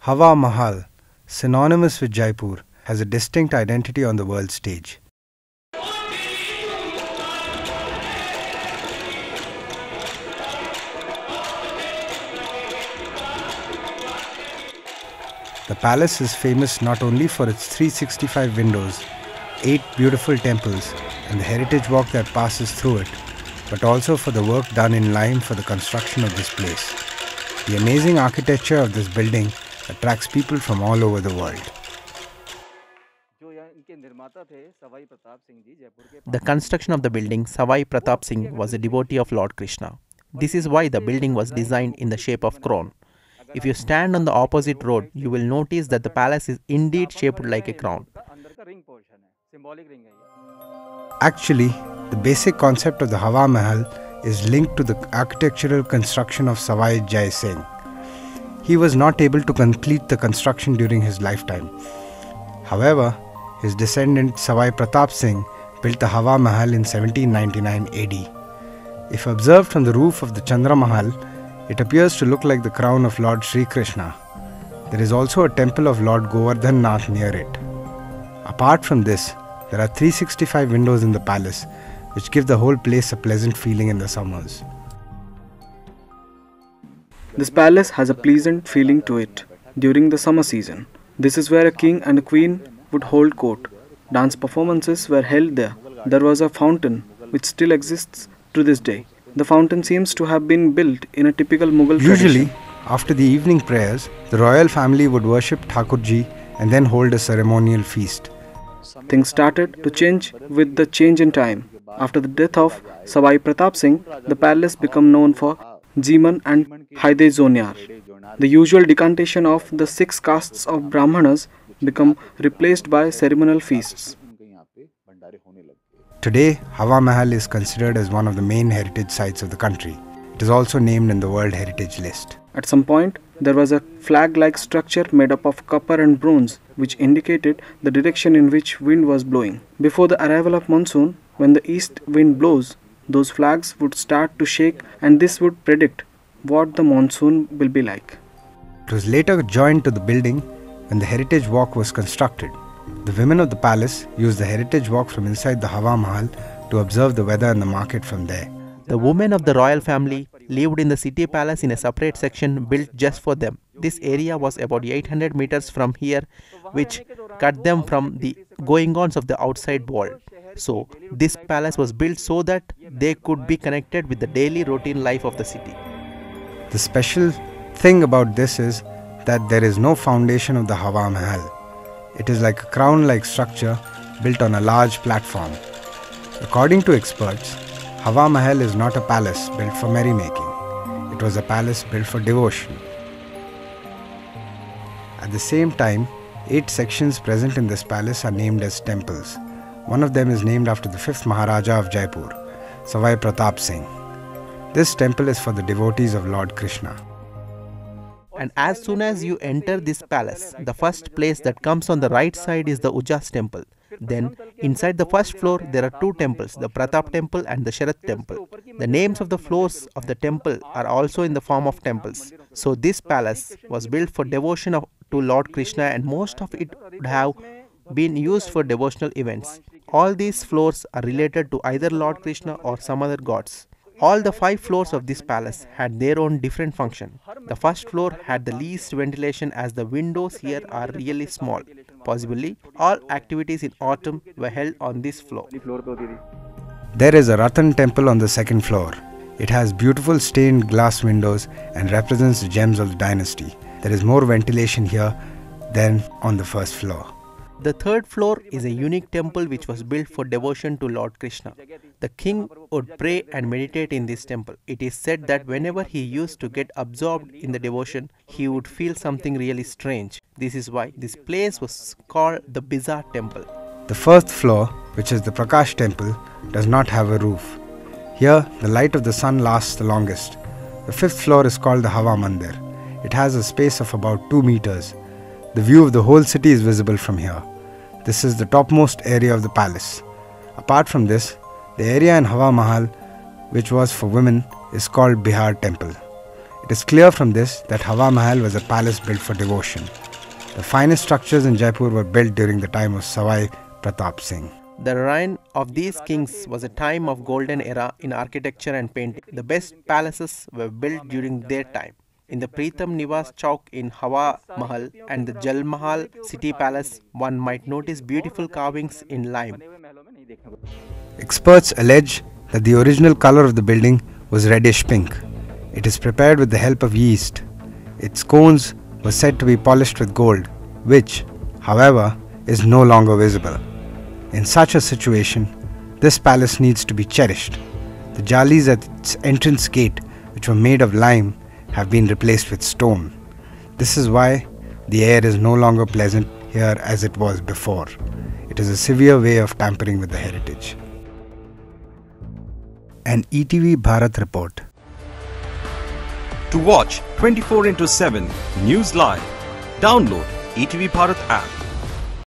Hawa Mahal, synonymous with Jaipur, has a distinct identity on the world stage. The palace is famous not only for its 365 windows, 8 beautiful temples, and the heritage walk that passes through it, but also for the work done in lime for the construction of this place. The amazing architecture of this building attracts people from all over the world. The construction of the building, Savai Pratap Singh was a devotee of Lord Krishna. This is why the building was designed in the shape of crown. If you stand on the opposite road, you will notice that the palace is indeed shaped like a crown. Actually, the basic concept of the Hawa Mahal is linked to the architectural construction of Savai Jai Singh. He was not able to complete the construction during his lifetime. However, his descendant Savai Pratap Singh built the Hawa Mahal in 1799 AD. If observed from the roof of the Chandra Mahal, it appears to look like the crown of Lord Sri Krishna. There is also a temple of Lord Govardhan Nath near it. Apart from this, there are 365 windows in the palace, which give the whole place a pleasant feeling in the summers. This palace has a pleasant feeling to it during the summer season. This is where a king and a queen would hold court. Dance performances were held there. There was a fountain which still exists to this day. The fountain seems to have been built in a typical Mughal Usually, tradition. after the evening prayers, the royal family would worship Thakurji and then hold a ceremonial feast. Things started to change with the change in time. After the death of Savai Pratap Singh, the palace became known for Jeeman and Haide Zonyar. The usual decantation of the 6 castes of Brahmanas become replaced by ceremonial feasts. Today, Hawa Mahal is considered as one of the main heritage sites of the country. It is also named in the World Heritage List. At some point, there was a flag-like structure made up of copper and bronze, which indicated the direction in which wind was blowing. Before the arrival of monsoon, when the east wind blows, those flags would start to shake, and this would predict what the monsoon will be like. It was later joined to the building when the Heritage Walk was constructed. The women of the palace used the Heritage Walk from inside the Hawa Mahal to observe the weather and the market from there. The women of the royal family lived in the city palace in a separate section built just for them. This area was about 800 meters from here, which cut them from the goings-on of the outside world. So, this palace was built so that they could be connected with the daily routine life of the city. The special thing about this is that there is no foundation of the Hawa Mahal. It is like a crown-like structure built on a large platform. According to experts, Hawa Mahal is not a palace built for merrymaking. It was a palace built for devotion. At the same time, 8 sections present in this palace are named as temples. One of them is named after the 5th Maharaja of Jaipur, Savai Pratap Singh. This temple is for the devotees of Lord Krishna. And as soon as you enter this palace, the first place that comes on the right side is the Ujas temple. Then, inside the first floor, there are 2 temples, the Pratap temple and the Sharat temple. The names of the floors of the temple are also in the form of temples. So this palace was built for devotion to Lord Krishna, and most of it would have been used for devotional events. All these floors are related to either Lord Krishna or some other gods. All the 5 floors of this palace had their own different function. The first floor had the least ventilation as the windows here are really small. Possibly, all activities in autumn were held on this floor. There is a Ratan temple on the 2nd floor. It has beautiful stained glass windows and represents the gems of the dynasty. There is more ventilation here than on the 1st floor. The 3rd floor is a unique temple which was built for devotion to Lord Krishna. The king would pray and meditate in this temple. It is said that whenever he used to get absorbed in the devotion, he would feel something really strange. This is why this place was called the Bizarre Temple. The 1st floor, which is the Prakash temple, does not have a roof. Here, the light of the sun lasts the longest. The 5th floor is called the Hawa Mandir. It has a space of about 2 meters. The view of the whole city is visible from here. This is the topmost area of the palace. Apart from this, the area in Hawa Mahal, which was for women, is called Bihar Temple. It is clear from this that Hawa Mahal was a palace built for devotion. The finest structures in Jaipur were built during the time of Savai Pratap Singh. The reign of these kings was a time of golden era in architecture and painting. The best palaces were built during their time. In the Pritham Niwas Chowk in Hawa Mahal and the Jal Mahal City Palace, one might notice beautiful carvings in lime. Experts allege that the original color of the building was reddish pink. It is prepared with the help of yeast. Its cones were said to be polished with gold, which, however, is no longer visible. In such a situation, this palace needs to be cherished. The jalis at its entrance gate, which were made of lime, have been replaced with stone. This is why the air is no longer pleasant here as it was before. It is a severe way of tampering with the heritage. An ETV Bharat report. To watch 24/7 News Live, download ETV Bharat app.